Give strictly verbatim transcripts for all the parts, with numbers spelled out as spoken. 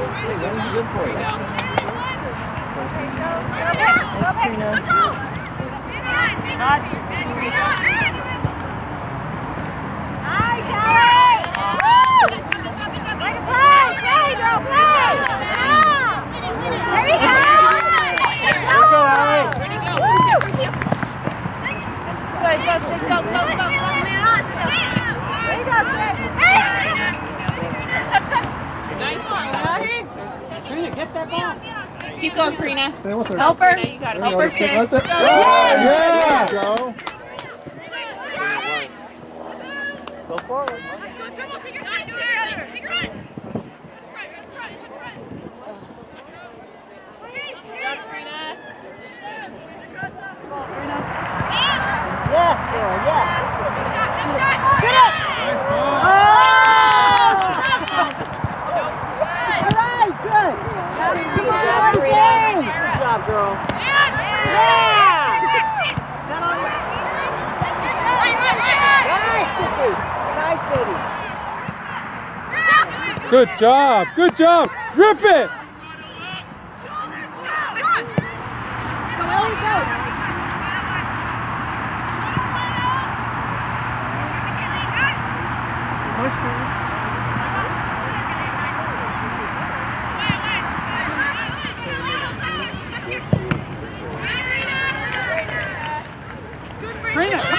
Good for you. Get that ball. Keep going, Karina. Help her. You got it. Help her, sis. Oh, yeah. Go. Go forward. Yes, girl, yes. Shoot it. Nice ball. Oh! Good job, girl. Yeah! Nice, sissy. Nice, baby. Good job. Good job. Rip it. Karina, come on!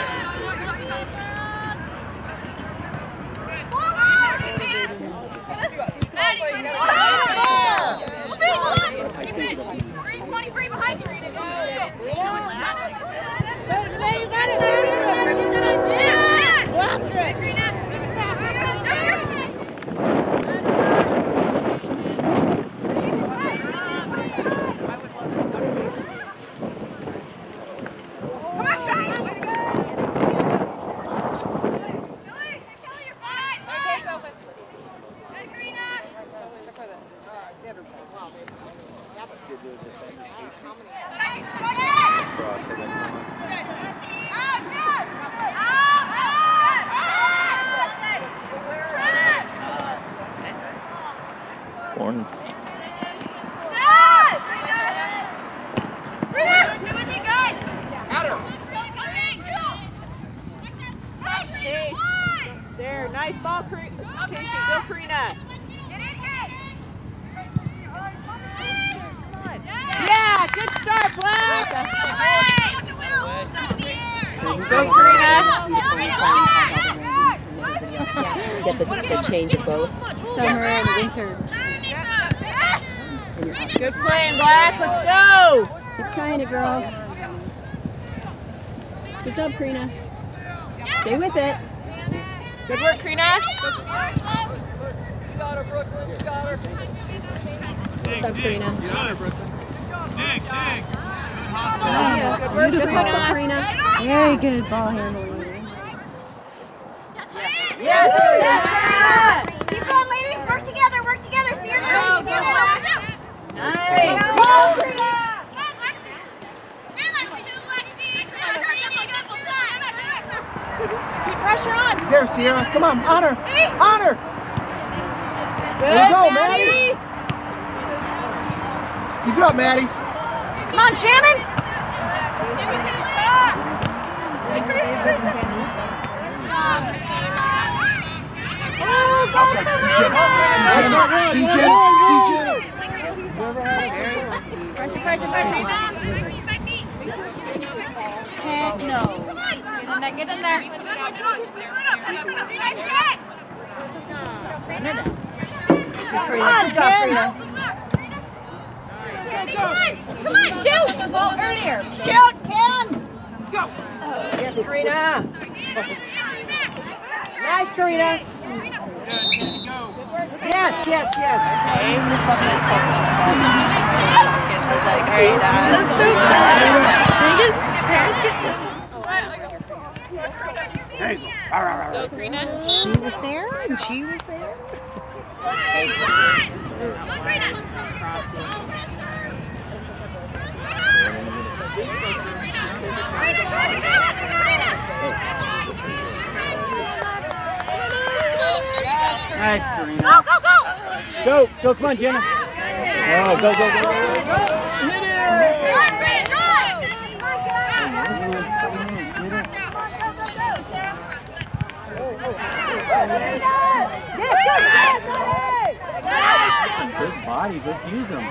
Born. There, nice ball, Casey. Go, Karina. Yeah, good start, Black. Go, Karina. Get the, the change of both. Summer and winter. Good playing, Black. Let's go. Keep trying it, girls. Good job, Karina. Stay with it. Good work, Karina. You got her, Brooklyn. You got her. Good job, Karina. Get on her, Brooklyn. Dig, dig. Good work, Beautiful, Karina. Karina. Very good ball handling. Yes, Karina. Keep going, ladies. Work together. Work together. See your nose. See your nose. Nice. Keep pressure on. There, Sierra. Come on, on her. On her. Good, There you go, Maddie. Keep it up, Maddie. Come on, Shannon. Oh, go, C J. C J. Pressure, pressure, pressure. Heck no. Get in there, get in there. Come on, Ken. Come on, shoot. The ball earlier. Shoot, Ken. Go. Yes, Karina. Nice, Karina. Yes, yes, yes. I was like, alright, that's so funny. They just, parents get so... Go, Karina. She was there, and she was there. Go, Karina. Nice, Karina. Go, go, go. Go, go, come on, Jenna. Oh, go, go, go. Hit it! Good bodies, let's use them.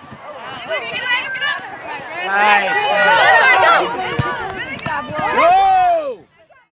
Nice. Go!